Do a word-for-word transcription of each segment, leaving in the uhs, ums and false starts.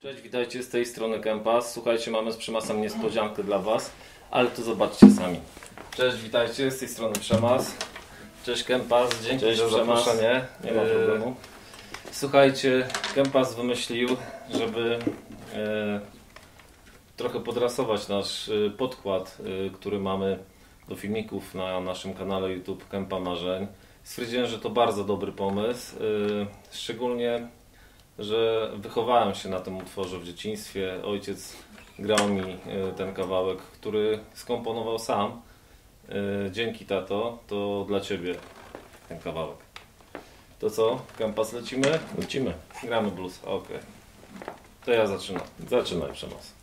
Cześć, witajcie z tej strony Kempas. Słuchajcie, mamy z Przemasem niespodziankę dla Was, ale to zobaczcie sami. Cześć, witajcie z tej strony Przemas. Cześć Kempas, dzięki Cześć, za zaproszenie. Nie ma problemu. Słuchajcie, Kempas wymyślił, żeby e, trochę podrasować nasz e, podkład, e, który mamy do filmików na naszym kanale YouTube Kempa Marzeń. Stwierdziłem, że to bardzo dobry pomysł, e, szczególnie że wychowałem się na tym utworze w dzieciństwie. Ojciec grał mi ten kawałek, który skomponował sam. Dzięki, tato, to dla Ciebie ten kawałek. To co? Kempas, lecimy? Lecimy. Gramy blues, okej. Okay. To ja zaczynam. Zaczynaj, Przemas.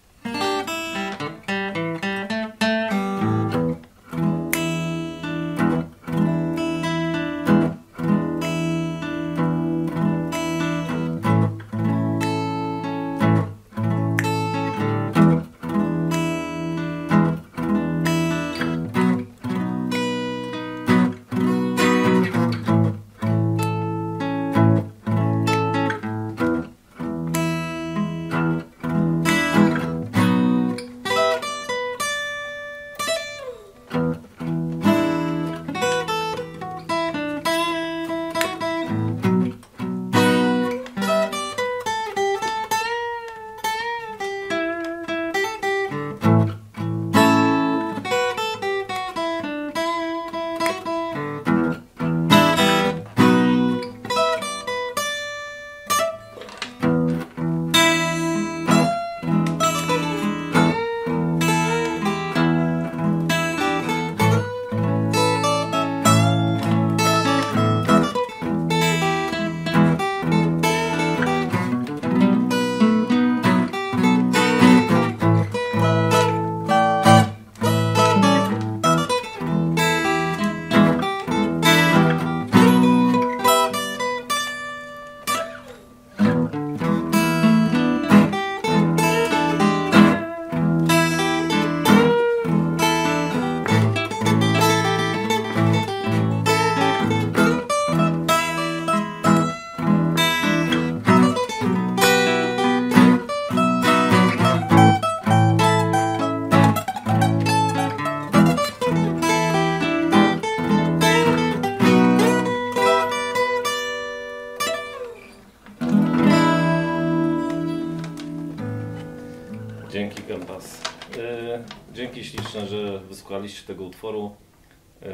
Dzięki Kempas. Yy, dzięki śliczne, że wysłuchaliście tego utworu. Yy,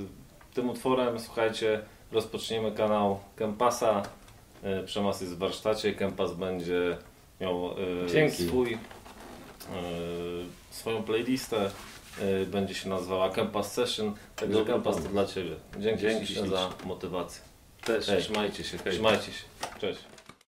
tym utworem, słuchajcie, rozpoczniemy kanał Kempasa. Yy, Przemas jest w warsztacie. Kempas będzie miał yy, swój, yy, swoją playlistę. Yy, będzie się nazwała Kempas Session. Także Kempas to dla Ciebie. Dzięki, Dzięki śliczne za motywację. Też. Trzymajcie się, trzymajcie się. Cześć.